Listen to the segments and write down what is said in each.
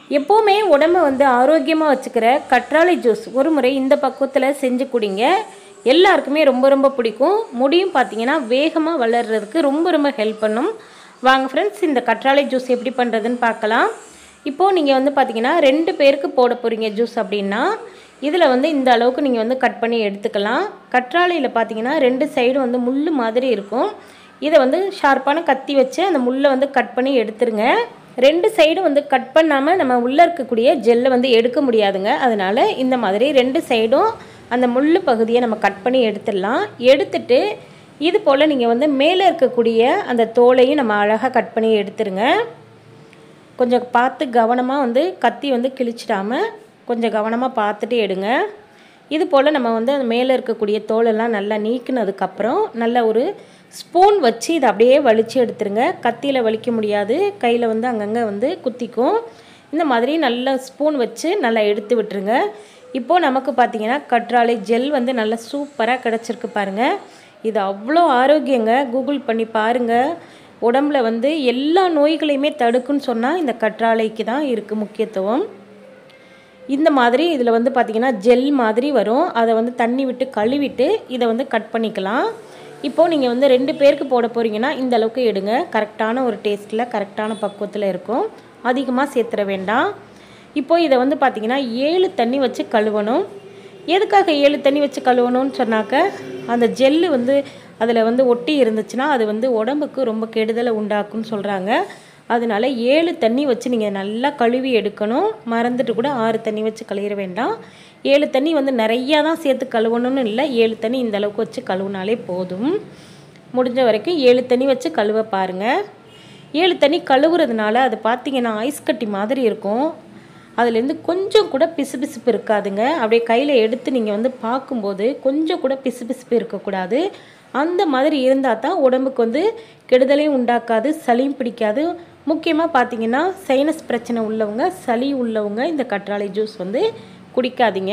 எப்போவுமே உடம்பை வந்து ஆரோக்கியமாக வச்சுக்கிற கற்றாழை ஜூஸ் ஒரு முறை இந்த பக்குவத்தில் செஞ்சு குடிங்க. எல்லாருக்குமே ரொம்ப ரொம்ப பிடிக்கும். முடியும் பார்த்தீங்கன்னா வேகமாக வளர்கிறதுக்கு ரொம்ப ரொம்ப ஹெல்ப் பண்ணும். வாங்க ஃப்ரெண்ட்ஸ், இந்த கற்றாழை ஜூஸ் எப்படி பண்ணுறதுன்னு பார்க்கலாம். இப்போது நீங்கள் வந்து பார்த்தீங்கன்னா 2 பேருக்கு போட போகிறீங்க ஜூஸ் அப்படின்னா, இதில் வந்து இந்த அளவுக்கு நீங்கள் வந்து கட் பண்ணி எடுத்துக்கலாம். கற்றாழையில் பார்த்தீங்கன்னா 2 சைடு வந்து முள் மாதிரி இருக்கும். இதை வந்து ஷார்ப்பான கத்தி வச்சு அந்த முள்ளை வந்து கட் பண்ணி எடுத்துருங்க. 2 சைடும் வந்து கட் பண்ணாமல் நம்ம உள்ளே இருக்கக்கூடிய ஜெல்லை வந்து எடுக்க முடியாதுங்க. அதனால் இந்த மாதிரி 2 சைடும் அந்த முள் பகுதியை நம்ம கட் பண்ணி எடுத்துடலாம். எடுத்துட்டு இது போல் நீங்கள் வந்து மேலே இருக்கக்கூடிய அந்த தோலையும் நம்ம அழகாக கட் பண்ணி எடுத்துருங்க. கொஞ்சம் பார்த்து கவனமாக வந்து கத்தி வந்து கிழிச்சிடாமல் கொஞ்சம் கவனமாக பார்த்துட்டு எடுங்க. இது போல் நம்ம வந்து அந்த மேலே இருக்கக்கூடிய தோலெல்லாம் நல்லா நீக்கினதுக்கப்புறம் நல்ல ஒரு ஸ்பூன் வச்சு இதை அப்படியே வலித்து எடுத்துருங்க. கத்தியில் வலிக்க முடியாது, கையில் வந்து அங்கங்கே வந்து குத்திக்கும். இந்த மாதிரி நல்ல ஸ்பூன் வச்சு நல்லா எடுத்து விட்டுருங்க. இப்போது நமக்கு பார்த்திங்கன்னா கற்றாழை ஜெல் வந்து நல்லா சூப்பராக கிடச்சிருக்கு பாருங்கள். இது அவ்வளோ ஆரோக்கியங்க. கூகுள் பண்ணி பாருங்கள். உடம்புல வந்து எல்லா நோய்களையுமே தடுக்குன்னு சொன்னால் இந்த கற்றாழைக்கு தான் இருக்குது முக்கியத்துவம். இந்த மாதிரி இதில் வந்து பார்த்திங்கன்னா ஜெல் மாதிரி வரும். அதை வந்து தண்ணி விட்டு கழுவிட்டு இதை வந்து கட் பண்ணிக்கலாம். இப்போது நீங்கள் வந்து 2 பேருக்கு போட போகிறீங்கன்னா இந்த அளவுக்கு எடுங்க. கரெக்டான ஒரு டேஸ்ட்டில் கரெக்டான பக்குவத்தில் இருக்கும். அதிகமாக சேர்த்துற வேண்டாம். இப்போது இதை வந்து பார்த்திங்கன்னா 7 தண்ணி வச்சு கழுவணும். எதுக்காக 7 தண்ணி வச்சு கழுவணும்னு சொன்னாக்க, அந்த ஜெல்லு வந்து அதில் வந்து ஒட்டி இருந்துச்சுன்னா அது வந்து உடம்புக்கு ரொம்ப கெடுதலை உண்டாக்குன்னு சொல்கிறாங்க. அதனால 7 தண்ணி வச்சு நீங்கள் நல்லா கழுவி எடுக்கணும். மறந்துட்டு கூட 6 தண்ணி வச்சு கழுவிட வேண்டாம். 7 தண்ணி வந்து நிறையா தான் சேர்த்து கழுவணும்னு இல்லை. 7 தண்ணி இந்த அளவுக்கு வச்சு கழுவினாலே போதும். முடிஞ்ச வரைக்கும் 7 தண்ணி வச்சு கழுவ பாருங்கள். 7 தண்ணி கழுவுறதுனால அது பார்த்திங்கன்னா ஐஸ் கட்டி மாதிரி இருக்கும். அதுலேருந்து கொஞ்சம் கூட பிசுபிசுப்பு இருக்காதுங்க. அப்படியே கையில் எடுத்து நீங்கள் வந்து பார்க்கும்போது கொஞ்சம் கூட பிசுபிசுப்பு இருக்கக்கூடாது. அந்த மாதிரி இருந்தால் தான் உடம்புக்கு வந்து கெடுதலையும் உண்டாக்காது, சளியும் பிடிக்காது. முக்கியமாக பார்த்திங்கன்னா சைனஸ் பிரச்சனை உள்ளவங்க, சளி உள்ளவங்க இந்த கற்றாழை ஜூஸ் வந்து குடிக்காதீங்க.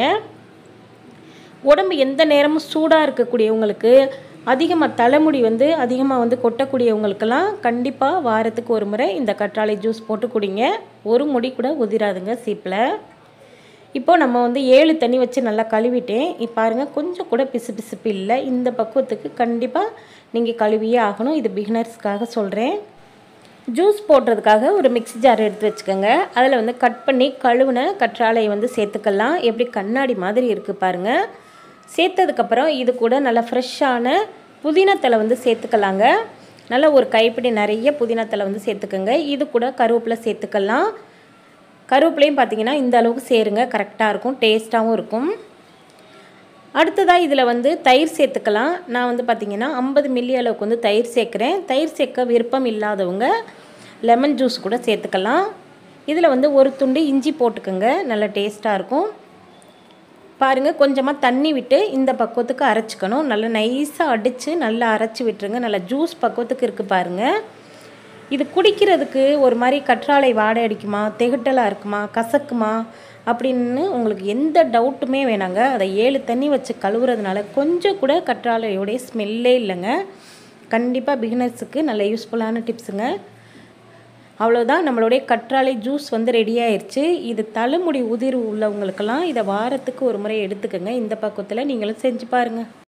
உடம்பு எந்த நேரமும் சூடாக இருக்கக்கூடியவங்களுக்கு, அதிகமாக தலைமுடி வந்து அதிகமாக வந்து கொட்டக்கூடியவங்களுக்கெல்லாம் கண்டிப்பாக வாரத்துக்கு ஒரு முறை இந்த கற்றாழை ஜூஸ் போட்டு குடிங்க. ஒரு முடி கூட உதிராதுங்க சீப்பில். இப்போது நம்ம வந்து 7 தண்ணி வச்சு நல்லா கழுவிட்டேன். இப்போ பாருங்கள், கொஞ்சம் கூட பிசுபிசுப்பு இல்லை. இந்த பக்குவத்துக்கு கண்டிப்பாக நீங்கள் கழுவியே ஆகணும். இது பிகினர்ஸ்க்காக சொல்கிறேன். ஜூஸ் போடுறதுக்காக ஒரு மிக்ஸி ஜார் எடுத்து வச்சுக்கோங்க. அதில் வந்து கட் பண்ணி கழுவுன கற்றாழையை வந்து சேர்த்துக்கலாம். எப்படி கண்ணாடி மாதிரி இருக்குது பாருங்கள். சேர்த்ததுக்கப்புறம் இது கூட நல்லா ஃப்ரெஷ்ஷான புதினாத்தலை வந்து சேர்த்துக்கலாங்க. நல்லா ஒரு கைப்பிடி நிறைய புதினாத்தலை வந்து சேர்த்துக்கோங்க. இது கூட கருவேப்பிலை சேர்த்துக்கலாம். கருவேப்பிலையும் பார்த்திங்கன்னா இந்த அளவுக்கு சேருங்க, கரெக்டாக இருக்கும், டேஸ்ட்டாகவும் இருக்கும். அடுத்ததாக இதில் வந்து தயிர் சேர்த்துக்கலாம். நான் வந்து பார்த்திங்கன்னா 50 மில்லி அளவுக்கு வந்து தயிர் சேர்க்குறேன். தயிர் சேர்க்க விருப்பம் இல்லாதவங்க லெமன் ஜூஸ் கூட சேர்த்துக்கலாம். இதில் வந்து ஒரு துண்டு இஞ்சி போட்டுக்கோங்க, நல்லா டேஸ்ட்டாக இருக்கும். பாருங்கள், கொஞ்சமாக தண்ணி விட்டு இந்த பக்குவத்துக்கு அரைச்சிக்கணும். நல்லா நைஸாக அடித்து நல்லா அரைச்சி விட்டுருங்க. நல்லா ஜூஸ் பக்குவத்துக்கு இருக்குது பாருங்கள். இது குடிக்கிறதுக்கு ஒரு மாதிரி கற்றாழை வாடை அடிக்குமா, திகட்டலாக இருக்குமா, கசக்குமா அப்படின்னு உங்களுக்கு எந்த டவுட்டுமே வேணாங்க. அதை 7 தண்ணி வச்சு கழுவுறதுனால கொஞ்சம் கூட கற்றாழையோடைய ஸ்மெல்லே இல்லைங்க. கண்டிப்பாக பிகினர்ஸுக்கு நல்ல யூஸ்ஃபுல்லான டிப்ஸுங்க. அவ்வளோதான், நம்மளுடைய கற்றாழை ஜூஸ் வந்து ரெடி ஆயிடுச்சு. இது தலைமுடி உதிர்வு உள்ளவங்களுக்கெல்லாம் இதை வாரத்துக்கு ஒரு முறை எடுத்துக்கோங்க. இந்த பக்குவத்தில் நீங்களும் செஞ்சு பாருங்கள்.